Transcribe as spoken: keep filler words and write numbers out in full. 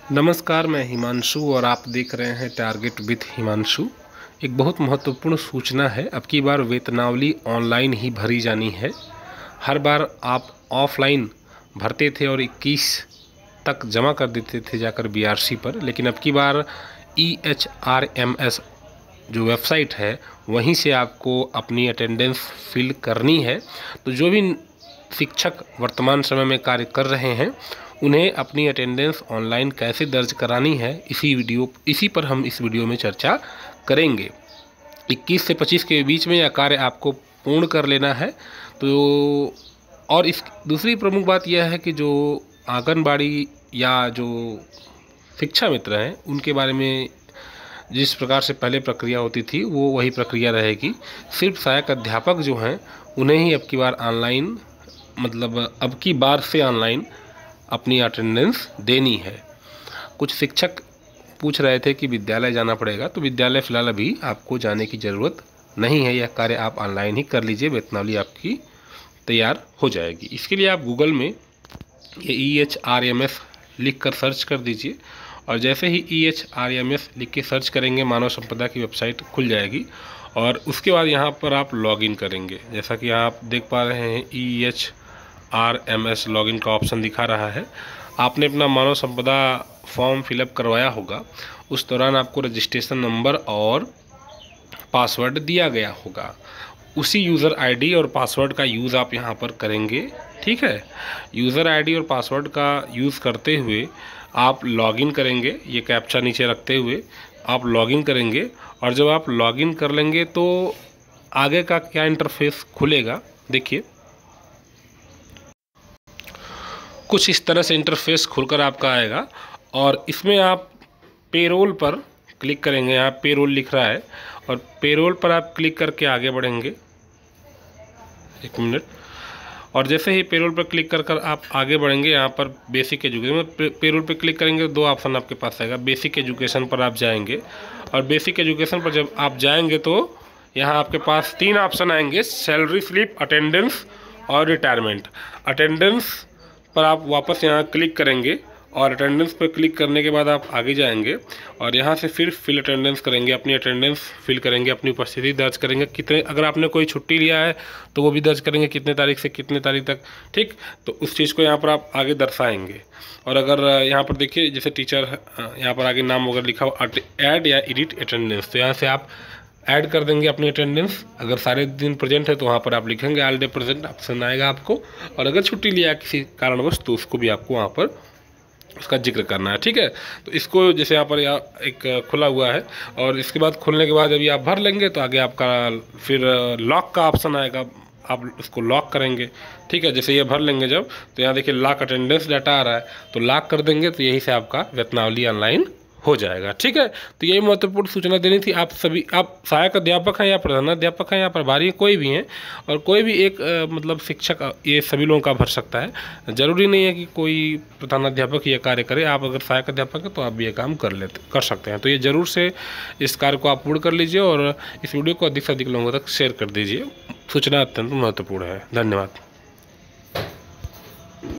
नमस्कार, मैं हिमांशु और आप देख रहे हैं टारगेट विथ हिमांशु। एक बहुत महत्वपूर्ण सूचना है। अब की बार वेतनावली ऑनलाइन ही भरी जानी है। हर बार आप ऑफलाइन भरते थे और इक्कीस तक जमा कर देते थे जाकर बीआरसी पर, लेकिन अब की बार E H R M S जो वेबसाइट है वहीं से आपको अपनी अटेंडेंस फिल करनी है। तो जो भी शिक्षक वर्तमान समय में कार्य कर रहे हैं उन्हें अपनी अटेंडेंस ऑनलाइन कैसे दर्ज करानी है, इसी वीडियो इसी पर हम इस वीडियो में चर्चा करेंगे। इक्कीस से पच्चीस के बीच में यह कार्य आपको पूर्ण कर लेना है। तो और इस दूसरी प्रमुख बात यह है कि जो आंगनबाड़ी या जो शिक्षा मित्र हैं उनके बारे में जिस प्रकार से पहले प्रक्रिया होती थी वो वही प्रक्रिया रहेगी। सिर्फ सहायक अध्यापक जो हैं उन्हें ही अब की बार ऑनलाइन मतलब अब की बार से ऑनलाइन अपनी अटेंडेंस देनी है। कुछ शिक्षक पूछ रहे थे कि विद्यालय जाना पड़ेगा, तो विद्यालय फ़िलहाल अभी आपको जाने की ज़रूरत नहीं है। यह कार्य आप ऑनलाइन ही कर लीजिए, वेतनावली आपकी तैयार हो जाएगी। इसके लिए आप गूगल में ये E H R M S लिख कर सर्च कर दीजिए और जैसे ही E H R M S लिख के सर्च करेंगे मानव संपदा की वेबसाइट खुल जाएगी और उसके बाद यहाँ पर आप लॉगिन करेंगे। जैसा कि आप देख पा रहे हैं E H R M S login का ऑप्शन दिखा रहा है। आपने अपना मानव संपदा फॉर्म फिलअप करवाया होगा, उस दौरान आपको रजिस्ट्रेशन नंबर और पासवर्ड दिया गया होगा। उसी यूज़र आईडी और पासवर्ड का यूज़ आप यहाँ पर करेंगे, ठीक है। यूज़र आईडी और पासवर्ड का यूज़ करते हुए आप लॉगिन करेंगे, ये कैप्चा नीचे रखते हुए आप लॉगिन करेंगे और जब आप लॉगिन कर लेंगे तो आगे का क्या इंटरफेस खुलेगा, देखिए कुछ इस तरह से इंटरफेस खुलकर आपका आएगा और इसमें आप पेरोल पर क्लिक करेंगे। यहाँ पेरोल लिख रहा है और पेरोल पर आप क्लिक करके आगे बढ़ेंगे। एक मिनट। और जैसे ही पेरोल पर क्लिक कर कर आप आगे बढ़ेंगे, यहाँ पर बेसिक एजुकेशन पे, पेरोल पर क्लिक करेंगे दो ऑप्शन आपके पास आएगा। बेसिक एजुकेशन पर आप जाएंगे और बेसिक एजुकेशन पर जब आप जाएंगे तो यहाँ आपके पास तीन ऑप्शन आएंगे, सैलरी स्लिप, अटेंडेंस और रिटायरमेंट। अटेंडेंस पर आप वापस यहाँ क्लिक करेंगे और अटेंडेंस पर क्लिक करने के बाद आप आगे जाएंगे और यहाँ से फिर फिल अटेंडेंस करेंगे। अपनी अटेंडेंस फिल करेंगे, अपनी उपस्थिति दर्ज करेंगे, कितने अगर आपने कोई छुट्टी लिया है तो वो भी दर्ज करेंगे, कितने तारीख से कितने तारीख तक, ठीक। तो उस चीज़ को यहाँ पर आप आगे दर्शाएंगे। और अगर यहाँ पर देखिए जैसे टीचर यहाँ पर आगे नाम वगैरह लिखा हो, ऐड या एडिट अटेंडेंस, तो यहाँ से आप ऐड कर देंगे अपनी अटेंडेंस। अगर सारे दिन प्रेजेंट है तो वहाँ पर आप लिखेंगे ऑल डे प्रेजेंट, ऑप्शन आएगा आपको। और अगर छुट्टी लिया किसी कारणवश तो उसको भी आपको वहाँ पर उसका जिक्र करना है, ठीक है। तो इसको जैसे यहाँ पर यहाँ एक खुला हुआ है और इसके बाद खुलने के बाद अभी आप भर लेंगे तो आगे आपका फिर लॉक का ऑप्शन आएगा, आप उसको लॉक करेंगे, ठीक है। जैसे ये भर लेंगे जब तो यहाँ देखिए लॉक अटेंडेंस डाटा आ रहा है, तो लॉक कर देंगे तो यही से आपका वेतनावली ऑनलाइन हो जाएगा, ठीक है। तो यही महत्वपूर्ण सूचना देनी थी। आप सभी आप सहायक अध्यापक हैं या प्रधानाध्यापक हैं या प्रभारी हैं, कोई भी हैं और कोई भी एक आ, मतलब शिक्षक, ये सभी लोगों का भर सकता है। ज़रूरी नहीं है कि कोई प्रधानाध्यापक ये कार्य करे। आप अगर सहायक अध्यापक हैं तो आप भी ये काम कर लेते कर सकते हैं। तो ये ज़रूर से इस कार्य को आप पूर्ण कर लीजिए और इस वीडियो को अधिक से अधिक लोगों तक शेयर कर दीजिए। सूचना अत्यंत महत्वपूर्ण है। धन्यवाद।